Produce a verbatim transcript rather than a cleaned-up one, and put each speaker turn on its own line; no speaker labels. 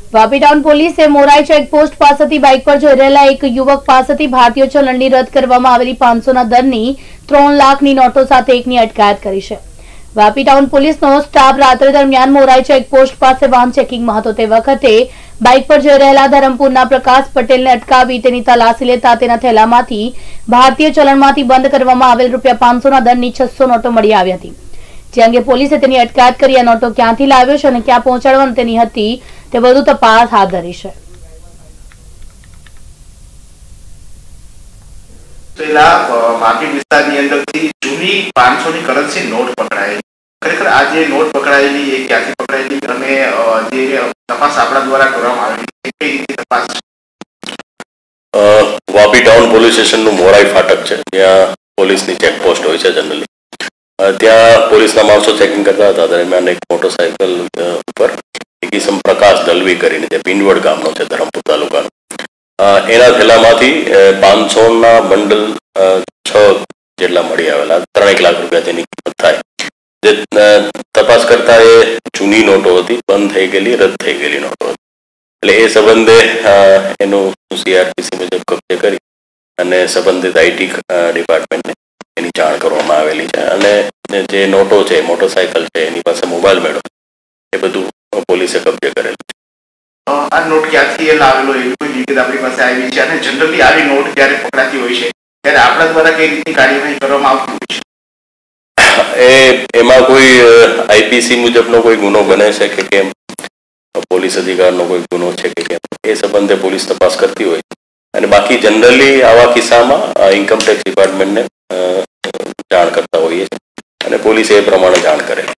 Vapi town પોલીસે મોરાઈ checkpost પાસેથી bike પર જઈ રહેલા એક યુવક પાસેથી ભારતીય ચલણની રદ કરવામાં આવેલી પાંચસોના દરની ત્રણ લાખની નોટો સાથે એકની અટકાયત કરી છે। વાપી ટાઉન પોલીસનો સ્ટાફ રાત્રે દરમિયાન મોરાઈ ચેકપોસ્ટ પાસે વાહન ચેકિંગમાં હતો તે વખતે બાઇક પર જઈ રહેલા ધરમપુરના પ્રકાશ પટેલને અટકાવી તેની તલાશી લેતા તેના થેલામાંથી ભારતીય ચલણમાંથી બંધ કરવામાં આવેલ રૂપિયા પાંચસોના દરની છસો નોટો મળી આવી હતી, જે અંગે પોલીસે તેની અટકાયત કરી આ નોટો ક્યાંથી લાવ્યો છે અને ક્યાં પહોંચાડવાની તેની હતી તે વધુ તપાસ હાથ ધરી છે।
વાપી વિસ્તારની અંદરથી જૂની પાંચસો ની કરન્સી નોટ પકડાયેલી, ખરેખર આ જે નોટ પકડાયેલી એ ક્યાંથી પકડાયેલી અને જે તપાસ આપણા દ્વારા કરવામાં આવેલી છે કઈ રીતે તપાસ?
વાપી ટાઉન પોલીસ સ્ટેશનનું મોરાઈ ફાટક છે, ત્યાં પોલીસની ચેકપોસ્ટ હોય છે જનરલી। ત્યાં પોલીસના માણસો ચેકિંગ કરતા હતા, દરમિયાન એક મોટરસાયકલ ઉપર એક ઇસમ પ્રકાશ દલવી કરીને જે પિંડવડ ગામનો છે ધરમપુર તાલુકાનો, એના થેલામાંથી પાંચસોના બંડલ છ જેટલા મળી આવેલા, ત્રણેક લાખ રૂપિયા તેની કિંમત થાય। જે તપાસ કરતા એ જૂની નોટો હતી, બંધ થઈ ગયેલી, રદ થઈ ગયેલી નોટો હતી, એટલે એ સંબંધે એનું સીઆરપીસી મુજબ કબજે કરી અને સંબંધિત આઈટી ડિપાર્ટમેન્ટને એની જાણ કરવામાં આવેલી છે અને જે નોટો છે, મોટરસાયકલ છે, એની પાસે મોબાઈલ મેળવો એ બધું પોલીસે કબજે કરેલું છે।
આ નોટ ક્યાંથી એ લાવેલો એવી કોઈ વિગત આપણી પાસે આવી છે અને જનરલી આવી નોટ જ્યારે પકડાતી હોય છે ત્યારે આપણા દ્વારા કઈ રીતની કાર્યવાહી કરવામાં આવતી હોય છે?
એ એમાં કોઈ આઈપીસી મુજબનો કોઈ ગુનો બને છે કે કેમ, પોલીસ અધિકારનો કોઈ ગુનો છે કે કેમ, એ સંબંધે પોલીસ તપાસ કરતી હોય અને બાકી જનરલી આવા કિસ્સામાં ઇન્કમટેક્સ ડિપાર્ટમેન્ટને જાણ કરતા હોઈએ છીએ અને પોલીસે એ પ્રમાણે જાણ કરે।